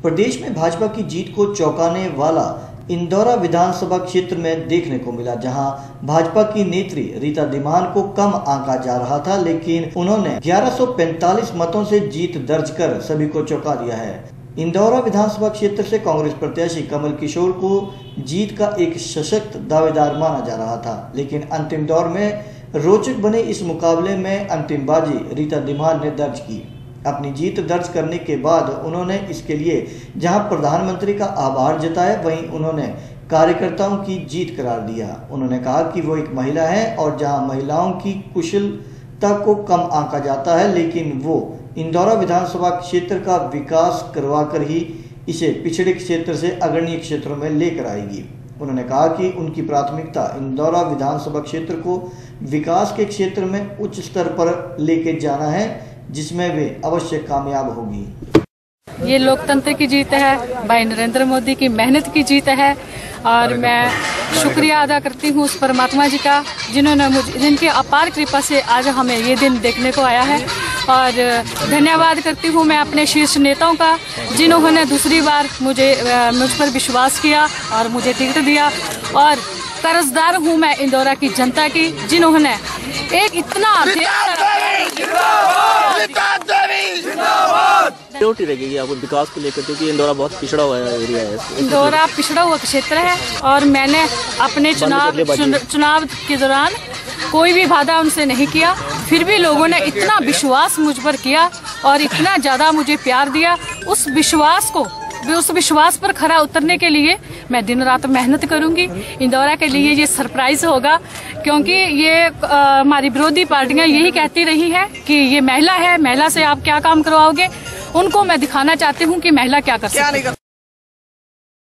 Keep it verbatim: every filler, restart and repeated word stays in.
प्रदेश में भाजपा की जीत को चौंकाने वाला इंदौरा विधानसभा क्षेत्र में देखने को मिला, जहां भाजपा की नेत्री रीता धीमान को कम आंका जा रहा था, लेकिन उन्होंने ग्यारह सौ पैंतालीस मतों से जीत दर्ज कर सभी को चौंका दिया है। इंदौरा विधानसभा क्षेत्र से कांग्रेस प्रत्याशी कमल किशोर को जीत का एक सशक्त दावेदार माना जा रहा था, लेकिन अंतिम दौर में रोचक बने इस मुकाबले में अंतिम बाजी रीता धीमान ने दर्ज की। अपनी जीत दर्ज करने के बाद उन्होंने इसके लिए जहां प्रधानमंत्री का आभार जताया, वहीं उन्होंने कार्यकर्ताओं की जीत करार दिया। उन्होंने कहा कि वो एक महिला है और जहां महिलाओं की कुशलता को कम आंका जाता है, लेकिन वो इंदौरा विधानसभा क्षेत्र का विकास करवाकर ही इसे पिछड़े क्षेत्र से अग्रणी क्षेत्रों में लेकर आएगी। उन्होंने कहा कि उनकी प्राथमिकता इंदौरा विधानसभा क्षेत्र को विकास के क्षेत्र में उच्च स्तर पर लेके जाना है, जिसमें वे अवश्य कामयाब होगी। ये लोकतंत्र की जीत है, भाई नरेंद्र मोदी की मेहनत की जीत है और मैं शुक्रिया अदा करती हूँ उस परमात्मा जी का, जिन्होंने मुझे जिनकी अपार कृपा से आज हमें ये दिन देखने को आया है। और धन्यवाद करती हूँ मैं अपने शीर्ष नेताओं का, जिन्होंने दूसरी बार मुझे मुझ पर विश्वास किया और मुझे टिकट दिया। और कर्जदार हूँ मैं इंदौरा की जनता की, जिन्होंने एक इतना प्रायोरिटी रहेगी आपको विकास को लेकर, क्योंकि इंदौरा बहुत पिछड़ा हुआ एरिया है। इंदौरा पिछड़ा हुआ क्षेत्र है और मैंने अपने चुनाव चुनाव के दौरान कोई भी वादा उनसे नहीं किया, फिर भी लोगों ने इतना विश्वास मुझ पर किया और इतना ज्यादा मुझे प्यार दिया। उस विश्वास को उस विश्वास पर खरा उतरने के लिए मैं दिन रात मेहनत करूंगी। इंदौरा के लिए ये सरप्राइज होगा, क्योंकि ये हमारी विरोधी पार्टियां यही कहती रही है कि ये महिला है, महिला से आप क्या काम करवाओगे। उनको मैं दिखाना चाहती हूँ कि महिला क्या कर सकती है।